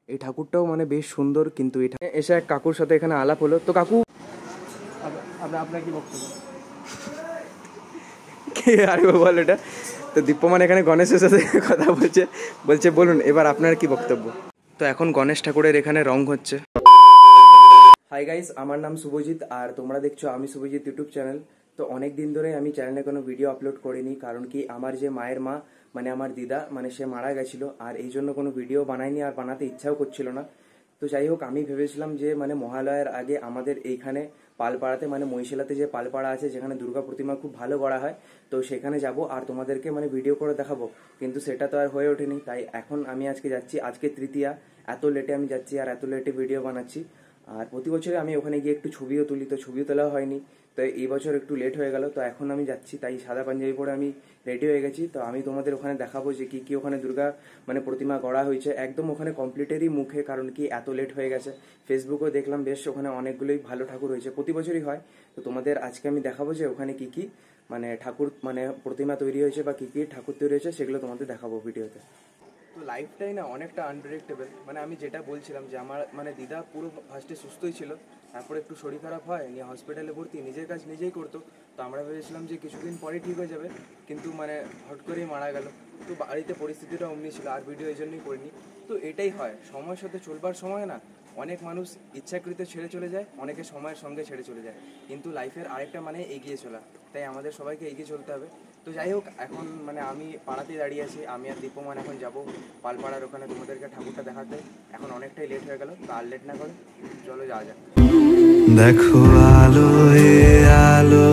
এই ঠাকুরটাও মানে বেশ সুন্দর, কিন্তু এটা এসে এক কাকুর সাথে এখানে আলাপ হলো। তো কাকু আপনার কি বক্তব্য? কে আরে বল এটা। তো দীপ্যমান এখানে গণেশের সাথে কথা বলছে বলুন এবার আপনার কি বক্তব্য। তো এখন গণেশ ঠাকুরের এখানে রং হচ্ছে। হাই গাইস, আমার নাম শুভজিৎ আর তোমরা দেখছো আমি শুভজিৎ ইউটিউব চ্যানেল। তো অনেক দিন ধরে আমি চ্যানেলে কোনো ভিডিও আপলোড করিনি, কারণ কি আমার যে মায়ের মা মানে আমার দিদা মানে সে মারা গেছিলো, আর এই জন্য কোনো ভিডিও বানাইনি আর বানাতে ইচ্ছাও করছিল না। তো যাই হোক, আমি ভেবেছিলাম যে মানে মহালয়ার আগে আমাদের এইখানে পালপাড়াতে মানে মহিশালাতে যে পালপাড়া আছে যেখানে দুর্গা প্রতিমা খুব ভালো করা হয়, তো সেখানে যাব আর তোমাদেরকে মানে ভিডিও করে দেখাবো, কিন্তু সেটা তো আর হয়ে ওঠেনি। তাই এখন আমি আজকে যাচ্ছি, আজকে তৃতীয়া, এত লেটে আমি যাচ্ছি আর এত লেটে ভিডিও বানাচ্ছি। আর প্রতি বছরে আমি ওখানে গিয়ে একটু ছবিও তুলি, তো ছবিও তোলা হয়নি, তো এই বছর একটু লেট হয়ে গেল। তো এখন আমি যাচ্ছি, তাই সাদা পাঞ্জাবি পরে আমি রেডি হয়ে গেছি। তো আমি তোমাদের ওখানে দেখাবো যে কি কি ওখানে দুর্গা মানে প্রতিমা গড়া হয়েছে, একদম ওখানে কমপ্লিটেরই মুখে, কারণ কি এত লেট হয়ে গেছে। ফেসবুকেও দেখলাম বেশ ওখানে অনেকগুলোই ভালো ঠাকুর হয়েছে, প্রতি বছরই হয়। তো তোমাদের আজকে আমি দেখাবো যে ওখানে কি কি মানে ঠাকুর মানে প্রতিমা তৈরি হয়েছে বা কি কি ঠাকুর তৈরি হয়েছে সেগুলো তোমাদের দেখাবো ভিডিওতে। তো লাইফটাই না অনেকটা আনপ্রেডিক্টেবল, মানে আমি যেটা বলছিলাম যে আমার মানে দিদা পুরো ফার্স্টে সুস্থই ছিল, তারপরে একটু শরীর খারাপ হয় নিয়ে হসপিটালে ভর্তি, নিজের কাজ নিজেই করতো। তো আমরা ভেবেছিলাম যে কিছুদিন পরে ঠিক হয়ে যাবে, কিন্তু মানে হট করেই মারা গেল। তো বাড়িতে পরিস্থিতিটা অমনি ছিল, আর ভিডিও এই জন্যই করিনি। তো এটাই হয়, সময়ের সাথে চলবার সময় না অনেক মানুষ ইচ্ছাকৃত ছেড়ে চলে যায়, অনেকে সময়ের সঙ্গে ছেড়ে চলে যায়, কিন্তু লাইফের আরেকটা মানে এগিয়ে চলা, তাই আমাদের সবাইকে এগিয়ে চলতে হবে। তো যাই হোক, এখন মানে আমি পাড়াতেই দাঁড়িয়ে আছি, আমি আর দীপমান এখন যাব পালপাড়ার ওখানে তোমাদেরকে ঠাকুরটা দেখাতে। এখন অনেকটাই লেট হয়ে গেল, তো আর লেট না করে চলো যাওয়া যাক। দেখো আলো আলো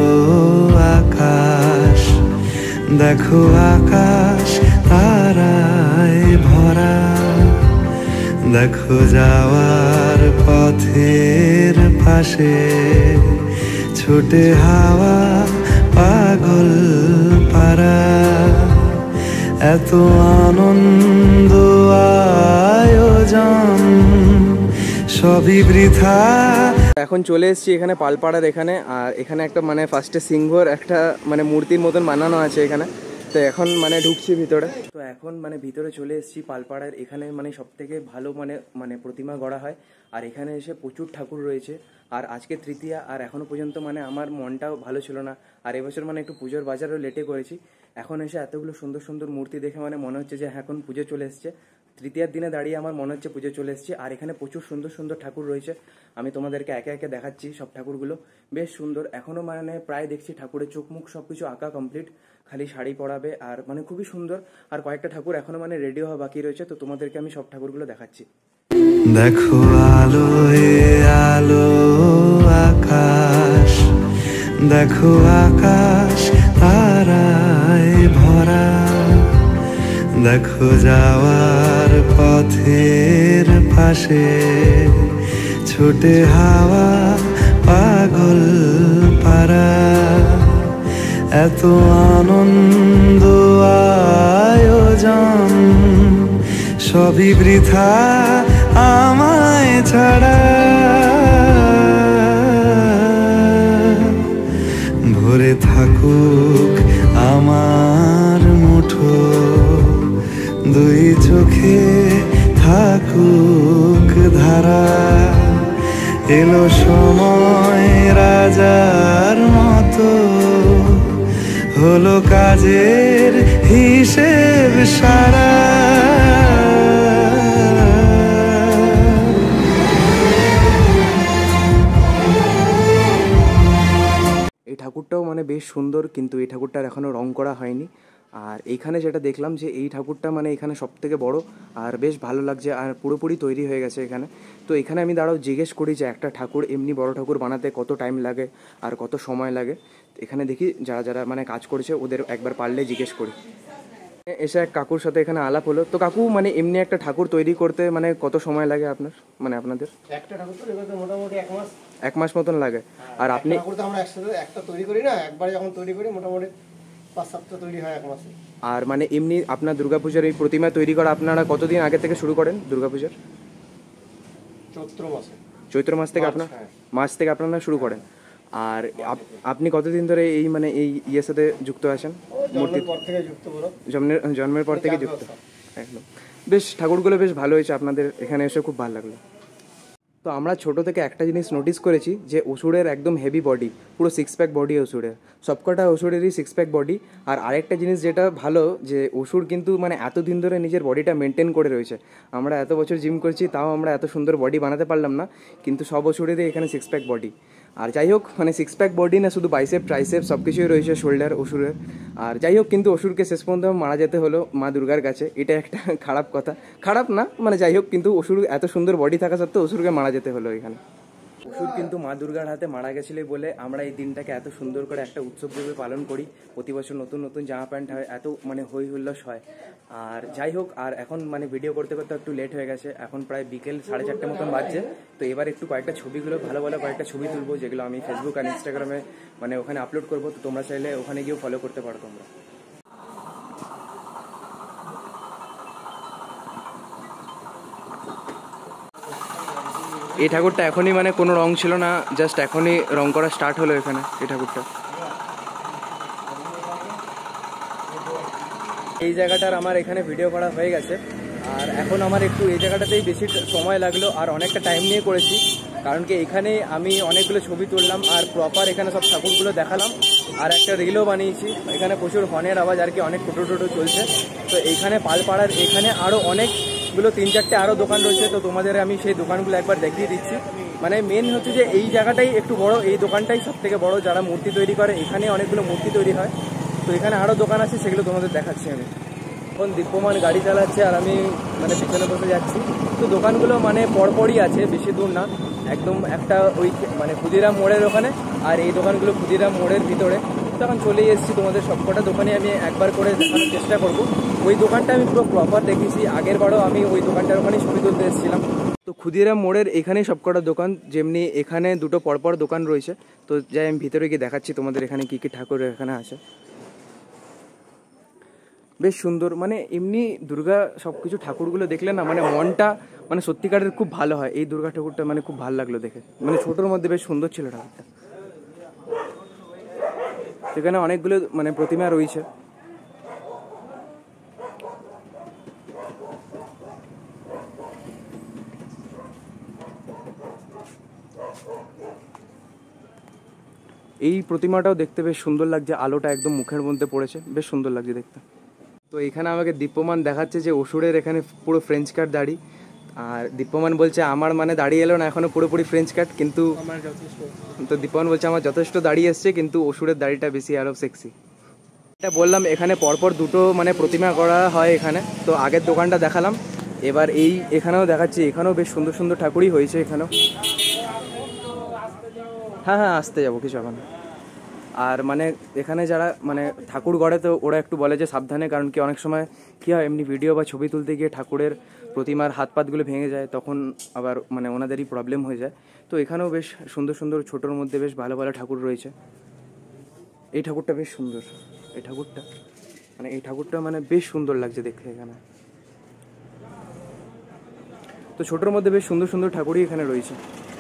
আকাশ, দেখো আকাশ তারায় ভরা, দেখো যাওয়ার পথের পাশে ছোটে হাওয়া পাগল পারা, এত আনন্দ আয়োজন সবই বৃথা। এখন চলে এসেছি এখানে পালপাড়ার এখানে, আর এখানে একটা মানে ফার্স্টে সিংহর একটা মানে মূর্তির মতন বানানো আছে এখানে। তো এখন মানে ঢুকছি ভিতরে। তো এখন মানে ভিতরে চলে এসেছি পালপাড়ার এখানে, মানে সব থেকে ভালো মানে মানে প্রতিমা গড়া হয়, আর এখানে এসে প্রচুর ঠাকুর রয়েছে। আর আজকে তৃতীয়া, আর এখনো পর্যন্ত মানে আমার মনটাও ভালো ছিল না, আর এবছর মানে একটু পুজোর বাজারও লেটে করেছি। এখন এসে এতগুলো সুন্দর সুন্দর মূর্তি দেখে মানে মনে হচ্ছে যে এখন পুজো চলে এসছে, তৃতীয়ার দিনে দাঁড়িয়ে আমার মনে হচ্ছে পুজো চলে এসছে। আর এখানে প্রচুর সুন্দর সুন্দর ঠাকুর রয়েছে, আমি তোমাদেরকে একে একে দেখাচ্ছি সব ঠাকুরগুলো, বেশ সুন্দর। এখনো মানে প্রায় দেখছি ঠাকুরের চোখ মুখ সবকিছু আঁকা কমপ্লিট, খালি শাড়ি পরাবে, আর মানে খুবই সুন্দর। আর কয়েকটা ঠাকুর এখনো মানে রেডি হওয়া বাকি রয়েছে, তো তোমাদেরকে আমি সব ঠাকুরগুলো দেখাচ্ছি। দেখো আলো আলো আকাশ, দেখো আকাশ তারায় ভরা, দেখো যাওয়ার পথের পাশে ছোটে হাওয়া পাগল পারা, এত আনন্দ আয়োজন সবই বৃথা আমায় ছাড়া, ভরে থাকুক আমার মুঠো, দুই চোখে থাকুক ধারা, এলো সময় রাজার মতো, হলো কাজের হিসেব সারা। এই ঠাকুরটাও মানে বেশ সুন্দর, কিন্তু এই ঠাকুরটার এখনও রং করা হয়নি। আর এইখানে যেটা দেখলাম যে এই ঠাকুরটা মানে এখানে সব থেকে বড়ো, আর বেশ ভালো লাগছে, আর পুরোপুরি তৈরি হয়ে গেছে এখানে। তো এখানে আমি দাঁড়াও জিজ্ঞেস করি যে একটা ঠাকুর এমনি বড় ঠাকুর বানাতে কত টাইম লাগে আর কত সময় লাগে। এখানে দেখি যারা যারা মানে কাজ করেছে ওদের একবার পারলে জিজ্ঞেস করি। এসে এক কাকুর সাথে এখানে আলাপ হলো। তো কাকু মানে এমনি একটা ঠাকুর তৈরি করতে মানে কত সময় লাগে আপনার মানে আপনাদের? একটা ঠাকুর তৈরি করতে মোটামুটি 1 মাস। 1 মাস মতন লাগে। আর আপনি? ঠাকুর তো আমরা একসাথে একটা তৈরি করি না, একবারে যখন তৈরি করি মোটামুটি 5-7টা তৈরি হয় 1 মাসে। আর মানে এমনি আপনার দুর্গাপূজার এই প্রতিমা তৈরি করা আপনারা কতদিন আগে থেকে শুরু করেন দুর্গাপূজার? চৈত্র মাসে। চৈত্র মাস থেকে আপনার মাস থেকে আপনারা শুরু করেন। আর আপনি কতদিন ধরে এই মানে এই ইয়ের সাথে যুক্ত আছেন? জন্মের পর থেকে যুক্ত, বলো। জন্মের পর থেকে যুক্ত, একদম। বেশ ঠাকুরগুলো বেশ ভালো হয়েছে, আপনাদের এখানে এসে খুব ভালো লাগলো। তো আমরা ছোটো থেকে একটা জিনিস নোটিস করেছি যে অসুরের একদম হেভি বডি, পুরো সিক্স প্যাক বডি অসুরের, সবকটা অসুরেরই সিক্স প্যাক বডি। আর আরেকটা জিনিস যেটা ভালো যে অসুর কিন্তু মানে এতদিন ধরে নিজের বডিটা মেনটেন করে রয়েছে। আমরা এত বছর জিম করছি তাও আমরা এত সুন্দর বডি বানাতে পারলাম না, কিন্তু সব অসুরেরই এখানে সিক্স প্যাক বডি। আর যাই হোক মানে সিক্স প্যাক বডি না, শুধু বাইসেপ ট্রাইসেপ সব কিছুই রয়েছে শোল্ডার অসুরের। আর যাই হোক কিন্তু অসুরকে শেষ পর্যন্ত মারা যেতে হলো মা দুর্গার কাছে, এটা একটা খারাপ কথা, খারাপ না মানে যাই হোক, কিন্তু অসুর এত সুন্দর বডি থাকা সত্ত্বেও অসুরকে মারা যেতে হলো এখানে। অসুর কিন্তু মা দুর্গার হাতে মারা গেছিল বলে আমরা এই দিনটাকে এত সুন্দর করে একটা উৎসব রূপে পালন করি। প্রতি বছর নতুন নতুন জামা প্যান্ট হয়, এত মানে হই হুল্লোস হয়। আর যাই হোক, আর এখন মানে ভিডিও করতে করতে একটু লেট হয়ে গেছে, এখন প্রায় বিকেল 4:30 মতন বাজছে। তো এবার একটু কয়েকটা ছবিগুলো ভালো ভালো কয়েকটা ছবি তুলবো, যেগুলো আমি ফেসবুক আর ইনস্টাগ্রামে মানে ওখানে আপলোড করবো। তো তোমরা চাইলে ওখানে গিয়েও ফলো করতে পারো তোমরা। এই ঠাকুরটা এখনই মানে কোনো রং ছিল না, জাস্ট এখনই রং করা স্টার্ট হলো এখানে এই ঠাকুরটা। এই জায়গাটার আমার এখানে ভিডিও করা হয়ে গেছে, আর এখন আমার একটু এই জায়গাটাতেই বেশি সময় লাগলো আর অনেকটা টাইম নিয়ে করেছি, কারণ কি এখানে আমি অনেকগুলো ছবি তুললাম আর প্রপার এখানে সব ঠাকুরগুলো দেখালাম আর একটা রিলও বানিয়েছি। এখানে প্রচুর হর্নের আওয়াজ আর কি, অনেক টোটো টোটো চলছে। তো এইখানে পালপাড়ার এখানে আরও অনেকগুলো 3-4টে আরও দোকান রয়েছে, তো তোমাদের আমি সেই দোকানগুলো একবার দেখিয়ে দিচ্ছি। মানে মেন হচ্ছে যে এই জায়গাটাই একটু বড়, এই দোকানটাই সব থেকে বড় যারা মূর্তি তৈরি করে, এখানে অনেকগুলো মূর্তি তৈরি হয়। তো এখানে আরও দোকান আছে, সেগুলো তোমাদের দেখাচ্ছি আমি। এখন দীপ্যমান গাড়ি চালাচ্ছে আর আমি মানে পিছনে বসে যাচ্ছি। তো দোকানগুলো মানে পরপরই আছে, বেশি দূর না, একদম একটা ওই মানে ক্ষুদিরাম মোড়ের ওখানে, আর এই দোকানগুলো ক্ষুদিরাম মোড়ের ভিতরে। তখন চলেই এসেছি, তোমাদের সবকটা দোকানে আমি একবার করে দেখানোর চেষ্টা করব। ওই দোকানটা আমি পুরো প্রপার দেখেছি, আগের বারও আমি ওই দোকানটার ওখানেই ছবি তুলতে এসেছিলাম। তো ক্ষুদিরাম মোড়ের এখানেই সবকটা দোকান, যেমনি এখানে দুটো পরপর দোকান রয়েছে। তো যাই আমি ভিতরে গিয়ে দেখাচ্ছি তোমাদের এখানে কী কী ঠাকুর এখানে আছে। বেশ সুন্দর, মানে এমনি দুর্গা সব কিছু ঠাকুরগুলো দেখলে না মানে মনটা মানে সত্যিকারের খুব ভালো হয়। এই দুর্গা ঠাকুরটা মানে খুব ভালো লাগলো দেখে, মানে ছোটোর মধ্যে বেশ সুন্দর ছিল ঠাকুরটা। সেখানে অনেকগুলো মানে প্রতিমা রয়েছে। এই প্রতিমাটাও দেখতে বেশ সুন্দর লাগছে, আলোটা একদম মুখের মধ্যে পড়েছে, বেশ সুন্দর লাগছে দেখতে। তো এখানে আমাকে দীপ্যমান দেখাচ্ছে যে অসুরের এখানে পুরো ফ্রেঞ্চ কাট দাড়ি, আর দীপ্যমান বলছে আমার মানে দাড়ি এলো না এখনো পুরোপুরি ফ্রেঞ্চ কাট, কিন্তু তো দীপ্যমান বলছে আমার যথেষ্ট দাড়ি এসছে, কিন্তু অসুরের দাড়িটা বেশি আরও সেক্সি। এটা বললাম এখানে পরপর দুটো মানে প্রতিমা করা হয় এখানে। তো আগের দোকানটা দেখালাম, এবার এই এখানেও দেখাচ্ছি, এখানেও বেশ সুন্দর সুন্দর ঠাকুরই হয়েছে এখানেও। হ্যাঁ হ্যাঁ আসতে যাবো কিছু এখন। আর মানে এখানে যারা মানে ঠাকুর গড়ে তো ওরা একটু বলে যে সাবধানে, কারণ কি অনেক সময় কী হয় এমনি ভিডিও বা ছবি তুলতে গিয়ে ঠাকুরের প্রতিমার হাত পাতগুলো ভেঙে যায়, তখন আবার মানে ওনাদেরই প্রবলেম হয়ে যায়। তো এখানেও বেশ সুন্দর সুন্দর ছোটোর মধ্যে বেশ ভালো ভালো ঠাকুর রয়েছে। এই ঠাকুরটা বেশ সুন্দর, এই ঠাকুরটা মানে বেশ সুন্দর লাগছে দেখতে এখানে। তো ছোটোর মধ্যে বেশ সুন্দর সুন্দর ঠাকুরই এখানে রয়েছে।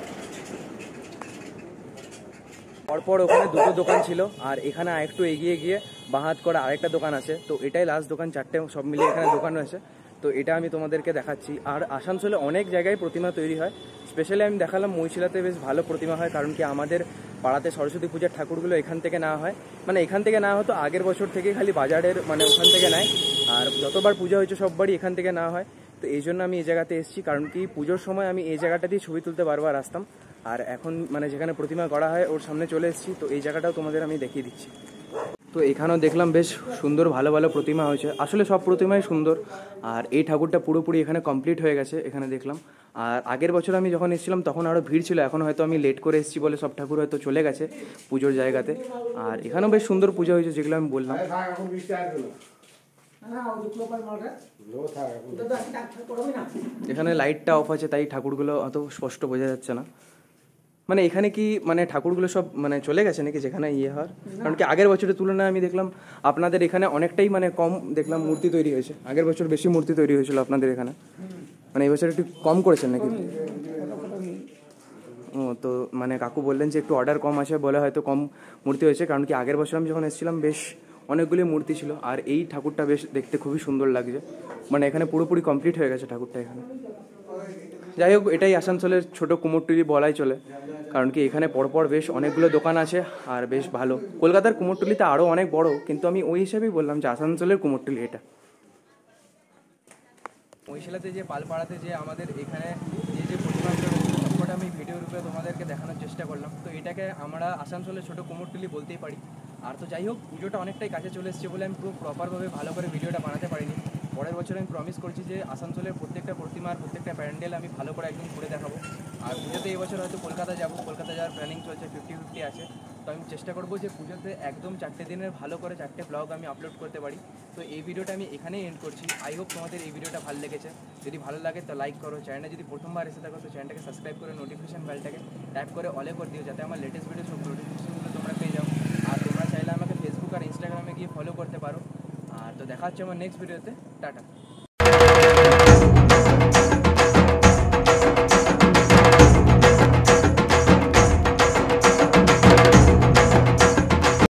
পরপর ওখানে দুটো দোকান ছিল, আর এখানে আরেকটু এগিয়ে গিয়ে বাঁহাত করে আরেকটা দোকান আছে। তো এটাই লাস্ট দোকান, 4টে সব মিলিয়ে এখানে দোকান রয়েছে। তো এটা আমি তোমাদেরকে দেখাচ্ছি। আর আসানসোলে অনেক জায়গায় প্রতিমা তৈরি হয়, স্পেশালি আমি দেখালাম মহিশিলাতে বেশ ভালো প্রতিমা হয়, কারণ কি আমাদের পাড়াতে সরস্বতী পূজার ঠাকুরগুলো এখান থেকে নেওয়া হয়, মানে এখান থেকে নেওয়া হতো আগের বছর থেকে, খালি বাজারের মানে ওখান থেকে নেয়। আর যতবার পূজা হয়েছে সববারই এখান থেকে নেওয়া হয়। তো এই জন্য আমি এই জায়গাতে এসেছি, কারণ কি পুজোর সময় আমি এই জায়গাটা দিয়ে ছবি তুলতে বারবার আসতাম। আর এখন মানে যেখানে প্রতিমা গড়া হয় ওর সামনে চলে এসেছি, তো এই জায়গাটাও তোমাদের আমি দেখিয়ে দিচ্ছি। তো এখানেও দেখলাম বেশ সুন্দর ভালো ভালো প্রতিমা হয়েছে, আসলে সব প্রতিমাই সুন্দর। আর এই ঠাকুরটা পুরোপুরি এখানে কমপ্লিট হয়ে গেছে এখানে দেখলাম। আর আগের বছর আমি যখন এসেছিলাম তখন আরও ভিড় ছিল, এখন হয়তো আমি লেট করে এসেছি বলে সব ঠাকুর হয়তো চলে গেছে পুজোর জায়গাতে। আর এখানেও বেশ সুন্দর পুজো হয়েছে, যেগুলো আমি বললাম। এখানে লাইটটা অফ আছে তাই ঠাকুরগুলো অত স্পষ্ট বোঝা যাচ্ছে না। মানে এখানে কি মানে ঠাকুরগুলো সব মানে চলে গেছে নাকি যেখানে ইয়ে হওয়ার? কারণ কি আগের বছরের তুলনায় আমি দেখলাম আপনাদের এখানে অনেকটাই মানে কম দেখলাম মূর্তি তৈরি হয়েছে, আগের বছর বেশি মূর্তি তৈরি হয়েছিল আপনাদের এখানে, মানে এই বছর একটু কম করেছেন নাকি? ও তো মানে কাকু বললেন যে একটু অর্ডার কম আছে বলে হয়তো কম মূর্তি হয়েছে, কারণ কি আগের বছর আমি যখন এসেছিলাম বেশ অনেকগুলি মূর্তি ছিল। আর এই ঠাকুরটা বেশ দেখতে খুবই সুন্দর লাগছে, মানে এখানে পুরোপুরি কমপ্লিট হয়ে গেছে ঠাকুরটা এখানে। যাই হোক, এটাই আসানসোলের ছোটো কুমোরটুলি বলাই চলে, কারণ কি এখানে পরপর বেশ অনেকগুলো দোকান আছে আর বেশ ভালো। কলকাতার কুমোরটুলিতে আরও অনেক বড়, কিন্তু আমি ওই হিসেবেই বললাম যে আসানসোলের কুমোরটুলি এটা। মহিশালাতে যে পালপাড়াতে যে আমাদের এখানে যে প্রতিমাগুলো রয়েছে সবকটা আমি ভিডিও রূপে তোমাদেরকে দেখানোর চেষ্টা করলাম। তো এটাকে আমরা আসানসোলের ছোটো কুমোরটুলি বলতেই পারি। আর তো যাই হোক, পুজোটা অনেকটাই কাছে চলে এসেছে বলে আমি পুরো প্রপারভাবে ভালো করে ভিডিওটা বানাতে পারিনি। পরের বছর আমি প্রমিস করছি যে আসানসোলের প্রত্যেকটা প্রতিমার প্রত্যেকটা প্যান্ডেল আমি ভালো করে একদম ঘুরে দেখাবো। আর পুজোতে এই বছর হয়তো কলকাতা যাবো, কলকাতা যাওয়ার প্ল্যানিং চলছে, 50-50 আছে। তো আমি চেষ্টা করবো যে পুজোতে একদম 4টে দিনের ভালো করে 4টে ব্লগ আমি আপলোড করতে পারি। তো এই ভিডিওটা আমি এখানেই এন্ড করছি। আই হোপ তোমাদের এই ভিডিওটা ভালো লেগেছে। যদি ভালো লাগে তো লাইক করো, চ্যানেলে যদি প্রথমবার এসে থাকো তো চ্যানেলটাকে সাবস্ক্রাইব করে নোটিফিকেশন বেলটাকে ট্যাপ করে অলে করে দিও, যাতে আমার লেটেস্ট ভিডিও সব নোটিফিকেশনগুলো তোমরা পেয়ে যাও। আর তোমরা চাইলে আমাকে ফেসবুক আর ইনস্টাগ্রামে গিয়ে ফলো করতে পারো। আর তো দেখা হচ্ছে আমার নেক্সট ভিডিওতে। টাটা।